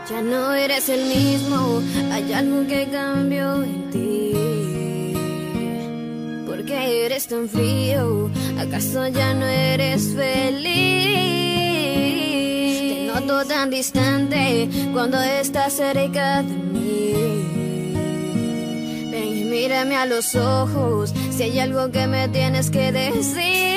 Ya no eres el mismo, hay algo que cambió en ti. ¿Por qué eres tan frío? ¿Acaso ya no eres feliz? Te noto tan distante cuando estás cerca de mí. Ven y mírame a los ojos, si hay algo que me tienes que decir.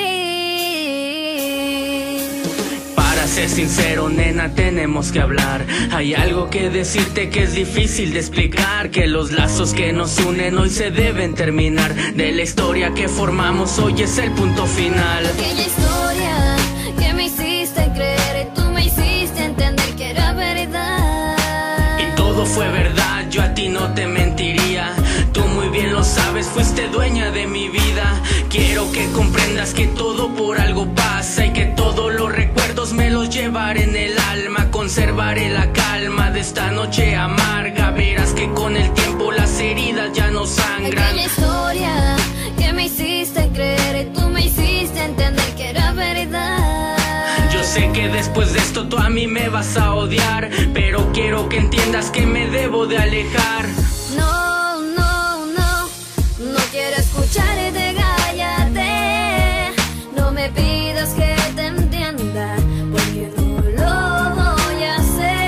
Para ser sincero, nena, tenemos que hablar. Hay algo que decirte que es difícil de explicar, que los lazos que nos unen hoy se deben terminar. De la historia que formamos hoy es el punto final. Aquella historia que me hiciste creer y tú me hiciste entender que era verdad. Y todo fue verdad, yo a ti no te mentiría. Tú muy bien lo sabes, fuiste dueña de mi vida. Quiero que comprendas que todo por algo pasa y que todos los recuerdos me los llevaré en el alma. Conservaré la calma de esta noche amarga. Verás que con el tiempo las heridas ya no sangran. Aquella historia que me hiciste creer y tú me hiciste entender que era verdad. Yo sé que después de esto tú a mí me vas a odiar, pero quiero que entiendas que me debo de alejar. No, no, no, no quiero escucharte, cállate. No me pidas que te entienda, porque no lo voy a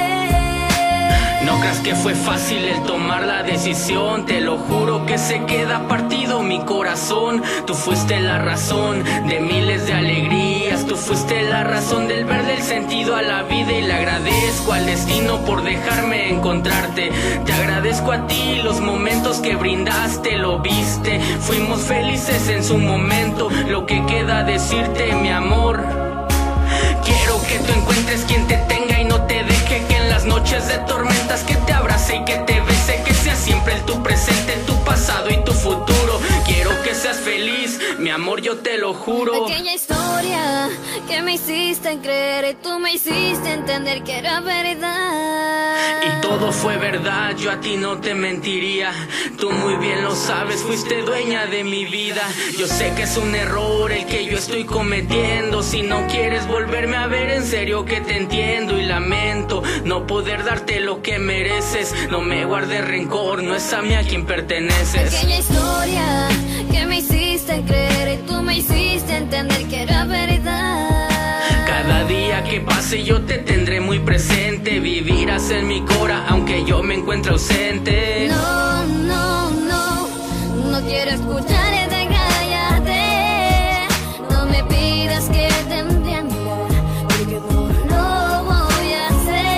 hacer. No creas que fue fácil el tomar la decisión, te lo juro que se queda partido mi corazón. Tú fuiste la razón de miles de alegrías, tú fuiste la razón del verle el sentido a la vida. Y le agradezco al destino por dejarme encontrarte. Te agradezco a ti los momentos que brindaste, lo viste. Fuimos felices en su momento, lo que queda decirte, mi amor. Quiero que tú encuentres quien te tenga y no te deje, que en las noches de tormentas que te abrace y que te bese, que sea siempre el tu presente, tu pasado y tu futuro. Quiero que seas feliz, mi amor, yo te lo juro. Aquella historia que me hiciste creer y tú me hiciste entender que era verdad. Y todo fue verdad, yo a ti no te mentiría. Tú muy bien lo sabes, fuiste dueña de mi vida. Yo sé que es un error el que yo estoy cometiendo. Si no quieres volverme a ver, en serio que te entiendo y lamento no poder darte lo que mereces. No me guardes rencor, no es a mí a quien perteneces. Aquella historia que me hiciste creer y tú me hiciste entender que era verdad. Cada día que pase yo te tendré muy presente. Vivirás en mi cora aunque yo me encuentre ausente. No, no, no, no quiero escucharte, cállate. No me pidas que te entienda, porque no lo voy a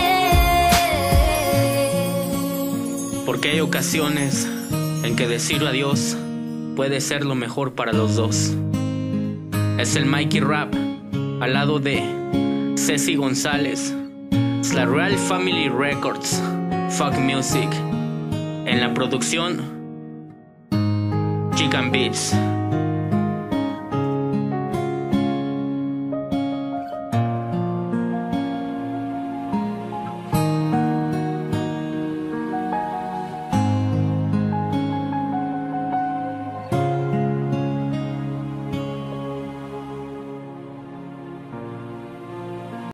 hacer. Porque hay ocasiones en que decir adiós puede ser lo mejor para los dos. Es el Mikey Rap al lado de Ceci González. Es la Real Family Records, Fuck Music. En la producción, Chicken Beats.